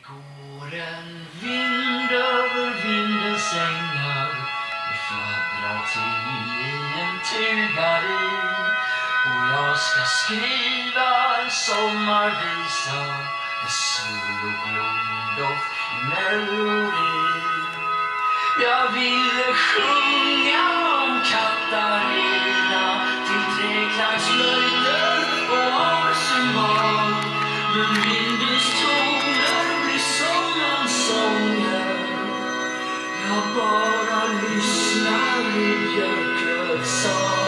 Går en vind över vindens ängar, det fladdrar till i en tugardin, och jag ska skriva en sommarvisa med sol och blomdoft i melodin. Jag ville sjunga om Katarina till treklanslöjder och arsenal, men vindens toner blir som en sånger. Jag bara lyssnar i björklövsal.